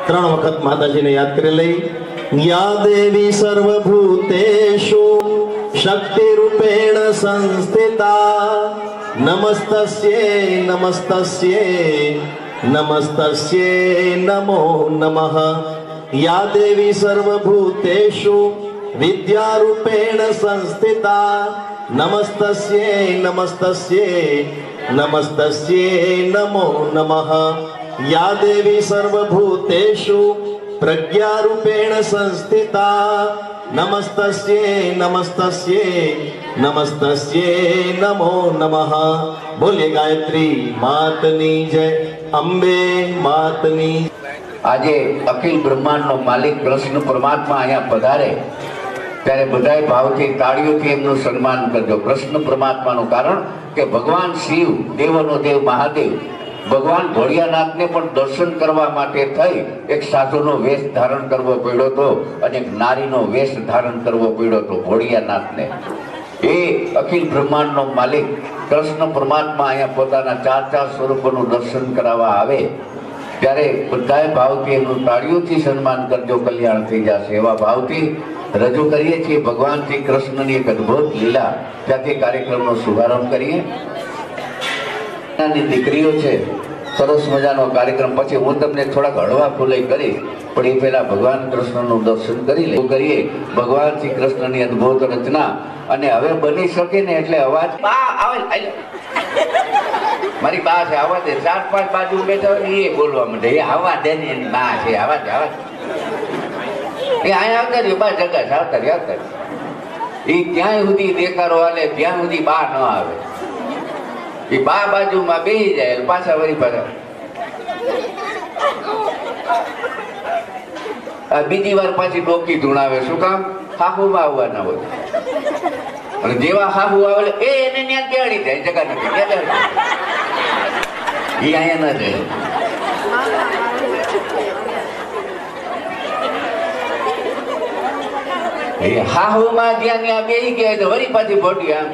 ત્રણ વખત માતાજીને યાદ કરી લઈ. યા દેવી સર્વભૂતેષુ શક્તિ રૂપેણ સંસ્થિતા નમસ્તસ્યે નમસ્તસ્યે નમસ્તસ્યે નમો નમઃ. યા દેવી સર્વભૂતેષુ વિદ્યારૂપેણ સંસ્થિતા નમસ્તસ્યે નમસ્તસ્યે નમસ્તસ્યે નમો નમઃ. યા દેવી સર્વભૂતેષુ પ્રજ્ઞારૂપેણ સંસ્થિતા નમસ્તસ્યે નમસ્તસ્યે નમસ્તસ્યે નમો નમઃ. બોલીએ ગાયત્રી માતની જય, અંબે માતની. આજે અખિલ બ્રહ્માંડનો માલિક કૃષ્ણ પરમાત્મા અહીંયા પધારે ત્યારે બધાય ભાવથી તાળીઓથી એમનું સન્માન કરજો. કૃષ્ણ પરમાત્માનું કારણ કે ભગવાન શિવ, દેવોનો દેવ મહાદેવ, ભગવાન ભોળિયાનાથને પણ દર્શન કરવા માટે થઈ એક સાધુનો વેશ ધારણ કરવો પડ્યો હતો અને એક નારીનો વેશ ધારણ કરવો પડ્યો હતો ભોળિયાનાથને. એ અખિલ બ્રહ્માંડનો માલિક કૃષ્ણ પરમાત્મા અહીંયા પોતાના ચાર ચાર સ્વરૂપોનું દર્શન કરાવવા આવે ત્યારે બધાએ ભાવથી એમનું તાળીઓથી સન્માન કરજો, કલ્યાણ થઈ જશે એવા ભાવથી રજૂ કરીએ છીએ ભગવાન શ્રી કૃષ્ણની એક અદભુત લીલા. ત્યાંથી કાર્યક્રમનો શુભારંભ કરીએ. દીકરીઓ છે, સરસ મજાનો કાર્યક્રમ. પછી હું તમને થોડાક હળવા ફૂલે કરીશ, પણ એ પહેલા ભગવાન કૃષ્ણનું દર્શન કરી કરીએ ભગવાન શ્રી કૃષ્ણની અદભુત રચના. અને હવે બની શકે ને એટલે અવાજ મારી બા છે, આવા દે. 4-5 બાજુ બેઠા હોય એ બોલવા માંડે, એ આવા દે ને એની બા છે, આવા દે આવા એ અહીંયા આવતા રહ્યો બા જગા આવતા રહ્યો આવતા. એ ક્યાંય સુધી દેખાડો હાલે ત્યાં સુધી બા ન આવે. એ બા બાજુમાં બેસી જાય પાછા વળી પાછા બીજી વાર પાછી ડોકી ધૂણાવે. શું કામ? હાહુમાં આવવાના હોય. અને જેવા હાહુ આવે એને ત્યાં બેહાડી જાય, જગા નથી એ અહીંયા ના જાય. એ હાહુમાં ત્યાં ત્યાં બેસી ગયા તો વળી પાછી ભોટી આમ.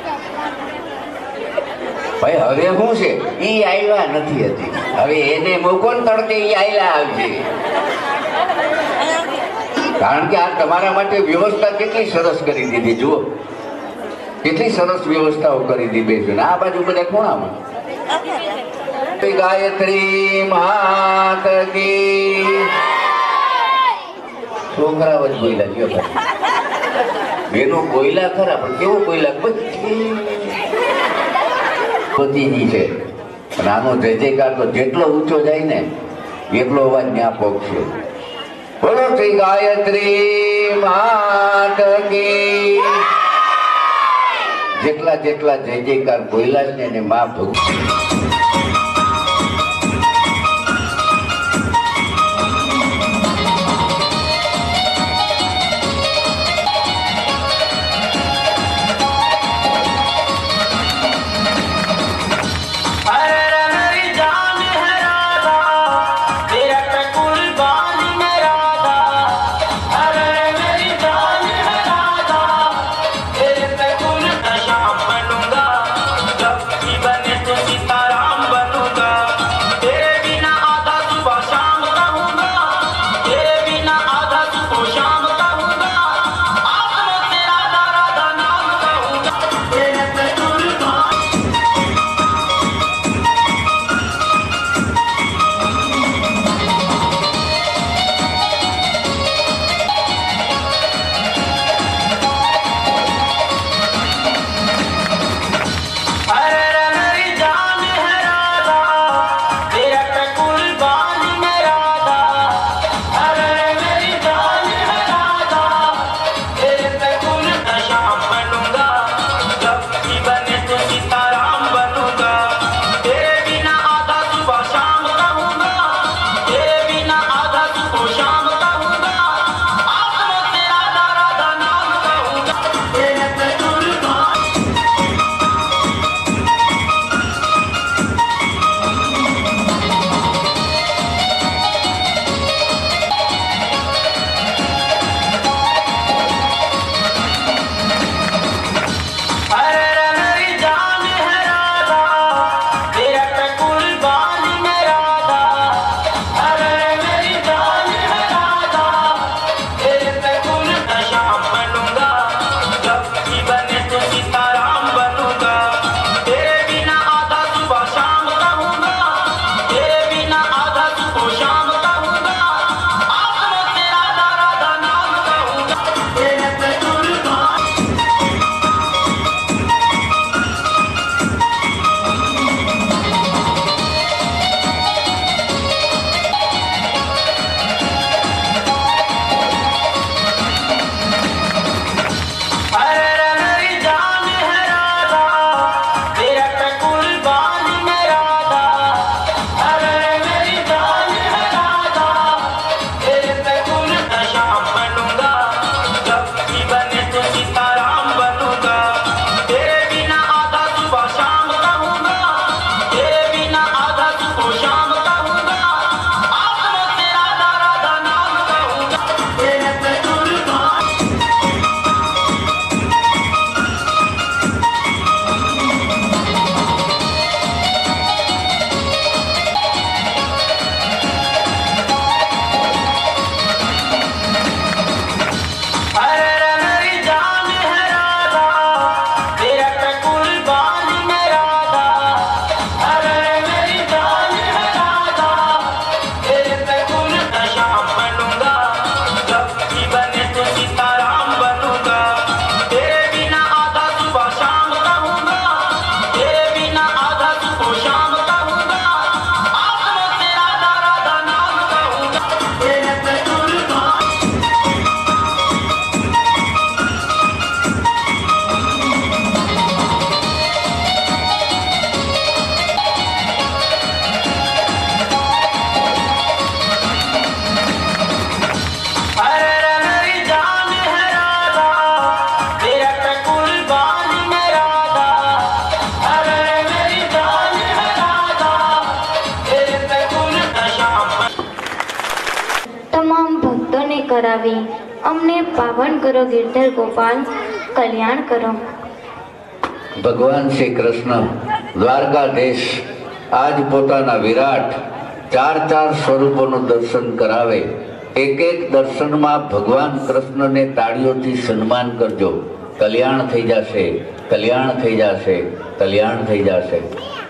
ભાઈ હવે શું છે, ઈ આવ્યા નથી હતી, હવે એને મૂકો ને તડકે ઈ આયલા આવશે. કારણ કે આ તમારા માટે વ્યવસ્થા કેટલી સરસ કરી દીધી. જુઓ કેટલી સરસ વ્યવસ્થાઓ કરી દીધી છે. આ બાજુ બધા ખૂણામાં ગાયત્રી માત કી. છોકરાઓ જ બોલ્યા ગયો બેનો બોલ્યા ખરા, પણ કેવું બોલ્યા પતિજી છે. અને આનો જય જયકાર તો જેટલો ઊંચો જાય ને એટલો અવાજ ત્યાં પહોંચશે. બોલો શ્રી ગાયત્રી માત કી. જેટલા જેટલા જય જયકાર બોલ્યા છે ને મા ભગવાન सीताराम કરાવી અમને પાવન કરો ગિરધર ગોપાલ, કલ્યાણ કરો. ભગવાન શ્રી કૃષ્ણ દ્વારકાધીશ આજ પોતાના વિરાટ ચાર સ્વરૂપોનું દર્શન કરાવે. એક દર્શનમાં ભગવાન કૃષ્ણને તાળીઓથી સન્માન કરજો. કલ્યાણ થઈ જશે, કલ્યાણ થઈ જશે, કલ્યાણ થઈ જશે.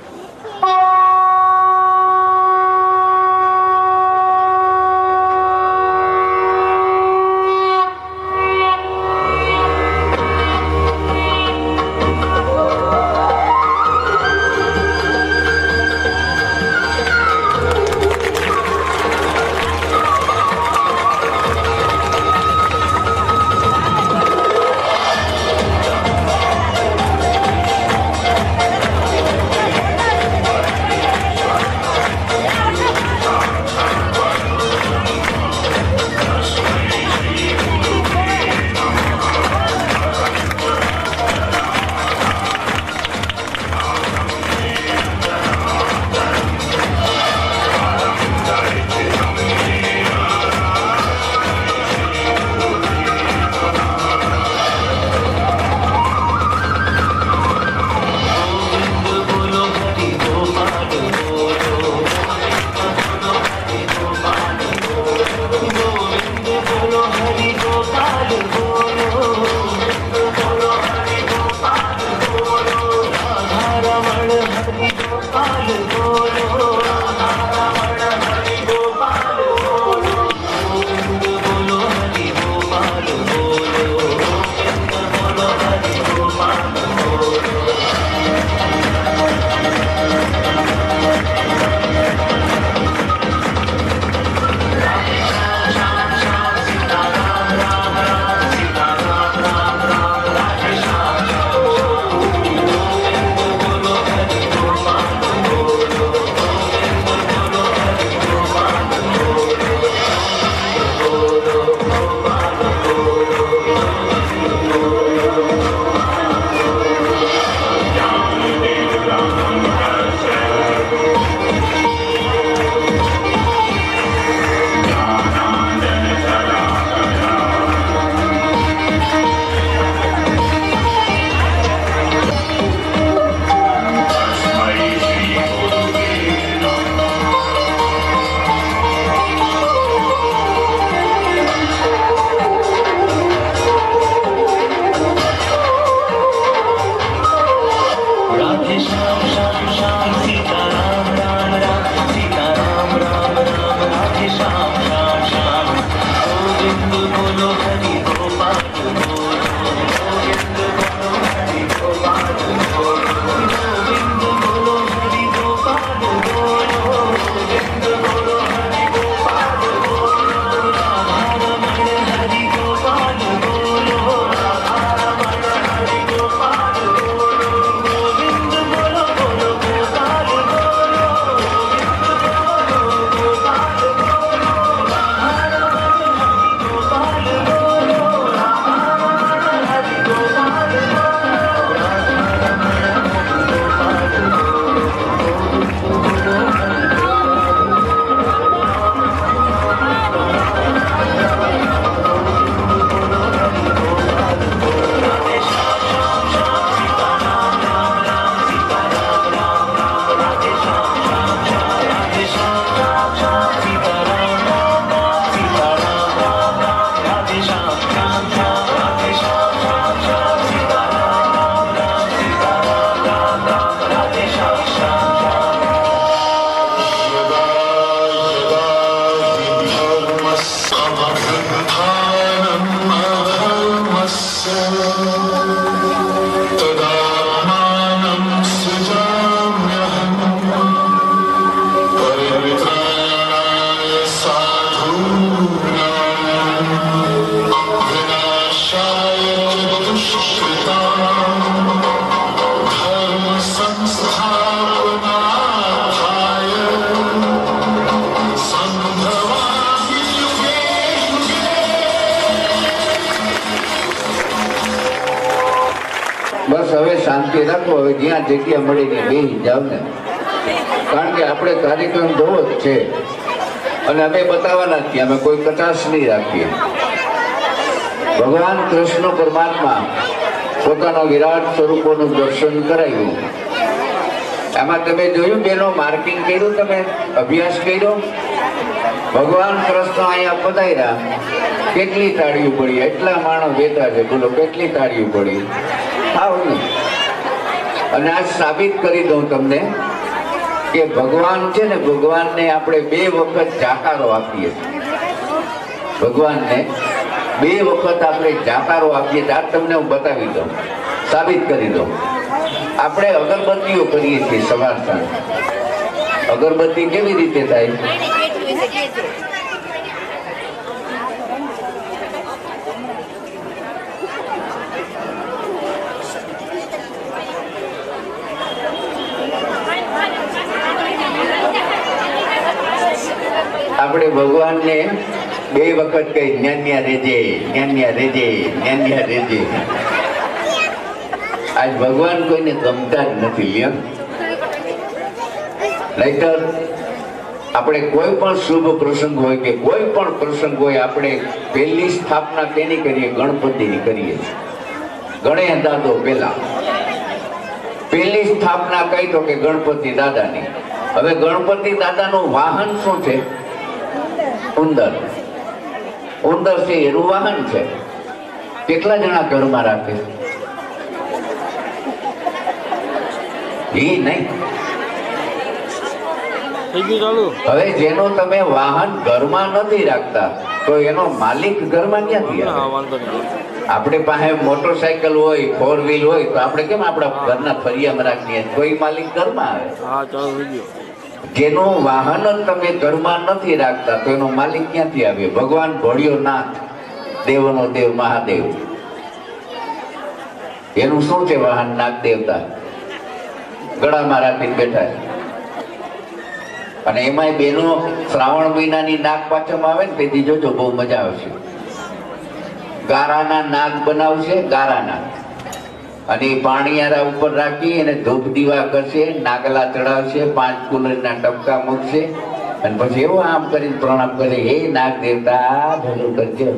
બસ હવે શાંતિ રાખો. હવે જ્યાં જગ્યા મળી ત્યાં બેસી જાવ ને, કારણ કે આપણે કાર્યક્રમ જોવો જ છે. અને અમે બતાવવાના છીએ, અમે કોઈ કચાશ નહીં રાખીએ. ભગવાન કૃષ્ણ પરમાત્મા પોતાના વિરાટ સ્વરૂપોનું દર્શન કરાયું. આમાં તમે જોયું બેનો માર્કિંગ કર્યું, તમે અભ્યાસ કર્યો. ભગવાન કૃષ્ણ અહીંયા પધાર્યા, કેટલી તાળીઓ પડી, એટલા માણસ બેઠા છે, બોલો કેટલી તાળીઓ પડી. આવું અને આ સાબિત કરી દઉં તમને કે ભગવાન છે ને, ભગવાનને આપણે 2 વખત જાકારો આપીએ. ભગવાનને 2 વખત આપણે જાકારો આપીએ. આ તમને હું બતાવી દઉં, સાબિત કરી દઉં. આપણે અગરબત્તીઓ કરીએ છીએ સવાર સાંજ. અગરબત્તી કેવી રીતે થાય? આપણે ભગવાનને 2 વખત કઈ જ્ઞાન્યા રેજે, જ્ઞાન્યા રેજે, જ્ઞાન્યા રેજે. આજ ભગવાન કોઈને ગમતા જ નથી. નહીતર આપણે કોઈ પણ શુભ પ્રસંગ હોય કે કોઈ પણ પ્રસંગ હોય, આપણે પહેલી સ્થાપના કેની કરીએ? ગણપતિની કરીએ. ગણેશ દાદો પહેલા પહેલી સ્થાપના કઈ તો કે ગણપતિ દાદાની. હવે ગણપતિ દાદાનું વાહન શું છે? ઉંદર. ઉંદર છે એનું વાહન છે. કેટલા જણા ઘરમાં રાખે? એ નહીં. હવે જેનો તમે વાહન ઘરમાં નથી રાખતા તો એનો માલિક ઘરમાં ક્યાંથી આવે? આપણે પાસે મોટરસાયકલ હોય, 4 વ્હીલ હોય તો આપણે કેમ આપણા ઘરના ફરિયામાં રાખીએ? કોઈ માલિક ઘરમાં આવે. જેનું વાહન જ તમે ઘરમાં નથી રાખતા તો એનો માલિક ક્યાંથી આવે? ભગવાન ભોળિયો નાથ, દેવનો દેવ મહાદેવ, એનું શું છે વાહન? નાગ દેવતા ગળામાં રાખીને બેઠા છે. અને એમાંય બેનો શ્રાવણ મહિનાની નાગ પાંચમ આવે ને તેથી જોજો બહુ મજા આવશે. ગારાના નાગ બનાવશે, ગારાના, અને પાણીયારા ઉપર રાખી એને ધૂપ દીવા કરશે, નાગલા ચડાવશે, 5 કુલરના ટપકા મૂકશે અને પછી એવો આમ કરીને પ્રણામ કરે, હે નાગ દેવતા ભલું કરજો.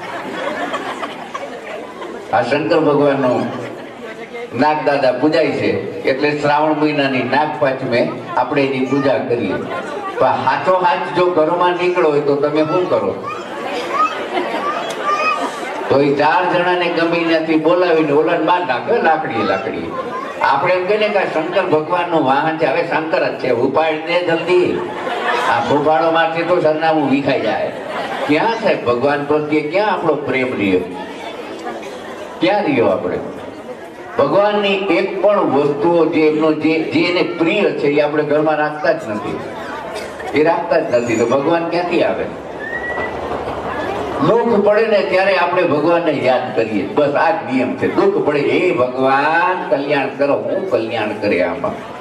આ શંકર ભગવાનનું નાગ દાદા પૂજાય છે. એટલે શ્રાવણ મહિનાની નાગ પાંચમે આપણે એની પૂજા કરીએ. પણ હાથો હાથ જો ઘરમાં નીકળો હોય તો તમે શું કરો? તો એ 4 જણાને ગમે ત્યાંથી બોલાવીને ઓલાને બહાર નાખે લાકડી. આપણે એમ કહીએ કે શંકર ભગવાનનું વાહન છે, હવે શંકર જ છે, ઉપાડ દે જલ્દી. આ ફૂફાડો મારથી તો સરનામું વિખાઈ જાય. ક્યાં સાહેબ ભગવાન પ્રત્યે ક્યાં આપણો પ્રેમ રહ્યો? ક્યાં રહ્યો આપણે? ભગવાનની એક પણ વસ્તુઓ જે એમનો જે એને પ્રિય છે એ આપણે ઘરમાં રાખતા જ નથી. એ રાખતા જ નથી તો ભગવાન ક્યાંથી આવે? દુઃખ પડે ને ત્યારે આપણે ભગવાનને યાદ કરીએ. બસ આ જ નિયમ છે. દુઃખ પડે, હે ભગવાન કલ્યાણ કરો. હું કલ્યાણ કરે આમાં?